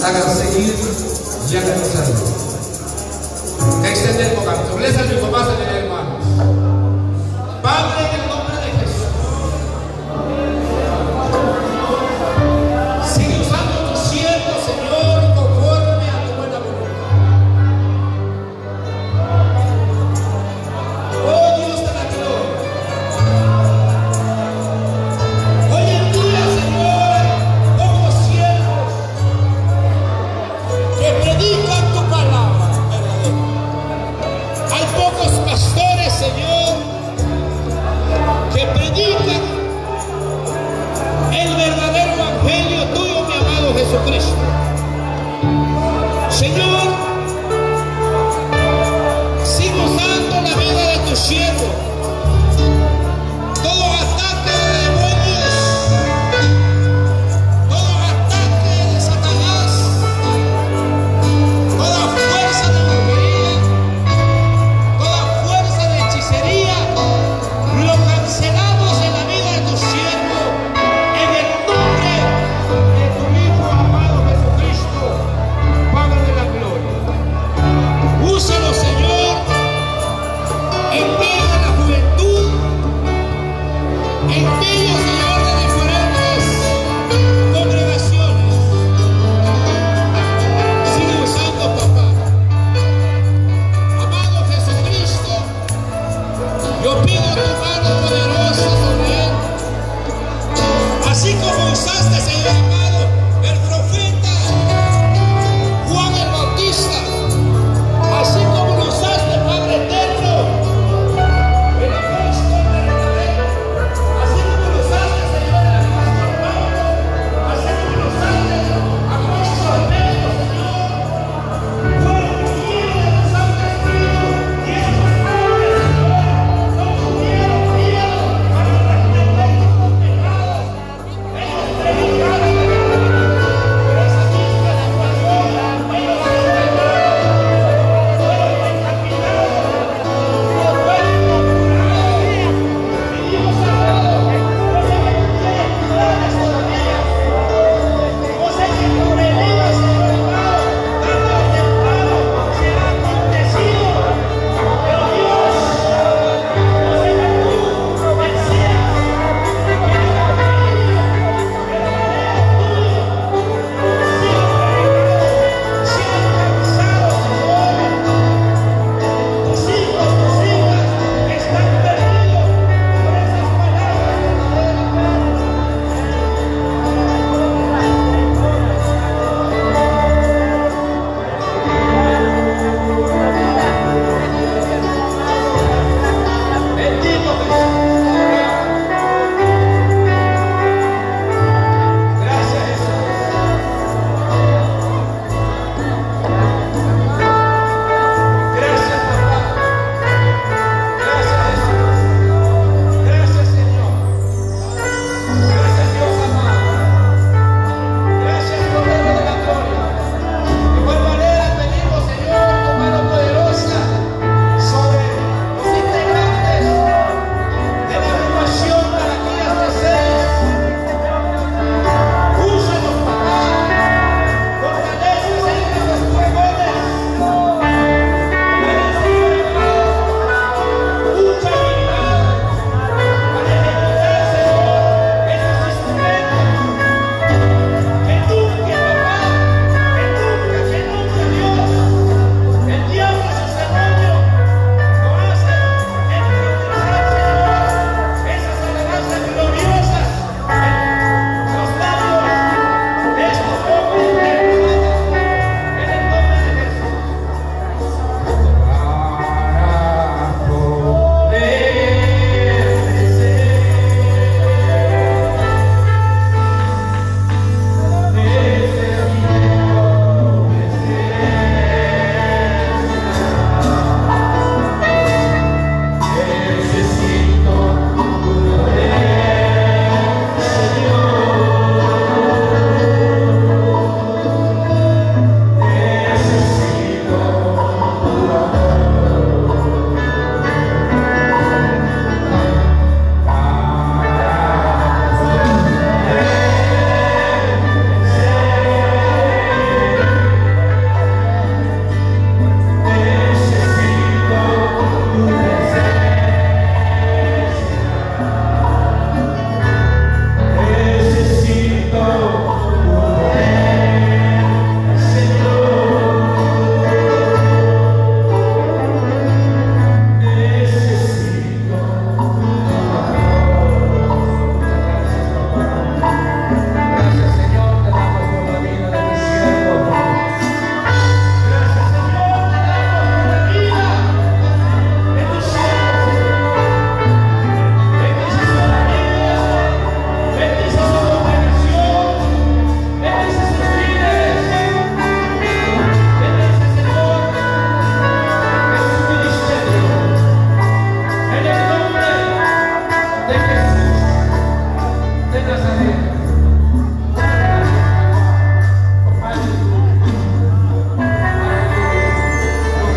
hagan seguir y hagan hacerlo. Que extender con alto. Blesa a mi papá, hermanos. Padre, en el nombre de Jesús, sigue usando tu siervo, Señor, conforme a tu buena voluntad. Oh Dios de la gloria, hoy en día, Señor, pocos siervos que predican tu palabra verdadera. Hay pocos pastores, Señor, que predican el verdadero evangelio tuyo, mi amado Jesucristo. Señor, sigue usando la vida de tu siervo